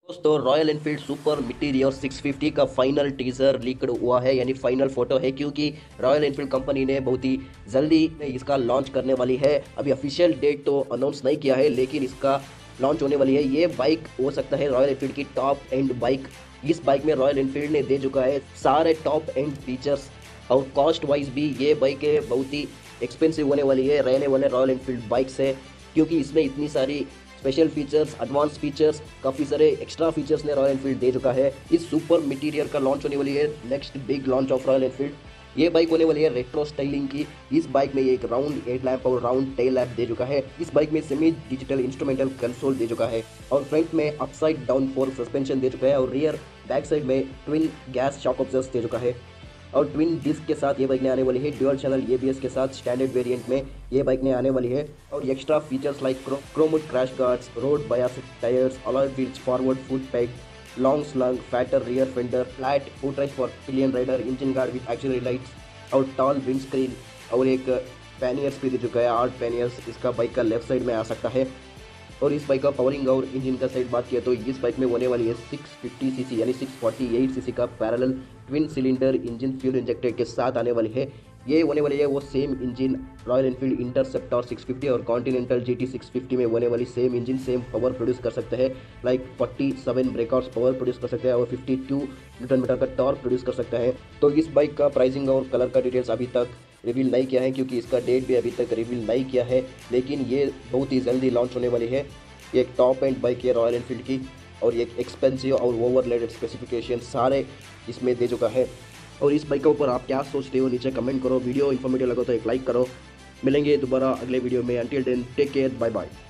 दोस्तों royal Enfield super मिटीरियर 650 का final teaser leaked हुआ है, यानी फाइनल फोटो है, क्योंकि रॉयल एनफील्ड कंपनी ने बहुत ही जल्दी इसका लॉन्च करने वाली है। अभी ऑफिशियल डेट तो अनाउंस नहीं किया है, लेकिन इसका लॉन्च होने वाली है। ये बाइक हो सकता है रॉयल एनफील्ड की टॉप एंड बाइक। इस बाइक में रॉयल एनफील्ड ने दे चुका है सारे टॉप एंड फीचर्स, और कॉस्ट वाइज भी ये बाइक बहुत ही एक्सपेंसिव होने वाली है रहने वाले रॉयल एनफील्ड बाइक से, क्योंकि इसमें इतनी सारी स्पेशल फीचर्स, एडवांस फीचर्स, काफ़ी सारे एक्स्ट्रा फीचर्स ने रॉयल एनफील्ड दे चुका है। इस सुपर मिटीरियर का लॉन्च होने वाली है, next big launch of Royal Enfield. ये बाइक होने वाली है रेट्रो स्टाइलिंग की। इस बाइक में एक राउंड हेड लैंप और राउंड टेल लैंप दे चुका है। इस बाइक में सेमी डिजिटल इंस्ट्रूमेंटल कंसोल दे चुका है, और फ्रंट में अपसाइड डाउन फोर्क सस्पेंशन दे चुका है, और रियर बैक साइड में ट्विन गैस शॉक ऑब्जर्व्स दे चुका है। और ट्विन डिस्क के साथ ये बाइक ने आने वाली है। ड्यूअल चैनल एबीएस के साथ स्टैंडर्ड वेरिएंट में ये बाइक ने आने वाली है, और extra features like chrome wood crash guards, road bias tyres, alloy wheels, forward foot pad, long slung, fatter rear fender, flat footrest for pillion rider, engine guard with auxiliary lights और tall windscreen, और एक panniers भी दे चुका है। 8 panniers इसका bike का left side में आ सकता है। और इस बाइक का पावरिंग और इंजन का साइड बात किया तो इस बाइक में होने वाली है 650 सीसी यानी 648 सीसी का parallel twin cylinder engine fuel injected के साथ आने वाली है। ये होने वाली है वो same engine Royal Enfield Interceptor 650 और कॉन्टिनेंटल जीटी 650 में होने वाली same engine same power produce कर सकते हैं। लाइक 47 ब्रेकआउट्स पावर प्रोड्यूस कर सकते हैं और 52 न्यूटन मीटर का टॉर्क प्रोड्यूस कर सकता है। तो इस बाइक का प्राइसिंग और कलर का डिटेल्स अभी तक रिवील नहीं किया है, क्योंकि इसका डेट भी अभी तक रिवील नहीं किया है, लेकिन ये बहुत ही जल्दी लॉन्च होने वाली है। ये एक टॉप एंड बाइक है रॉयल एनफील्ड की, और एक एक्सपेंसिव और ओवरलेडेड स्पेसिफिकेशन सारे इसमें दे चुका है। और इस बाइक के ऊपर आप क्या सोचते हो नीचे कमेंट करो। वीडियो इन्फॉर्मेटिव लगा तो एक लाइक करो। मिलेंगे दोबारा अगले वीडियो में। Until then take care, bye bye.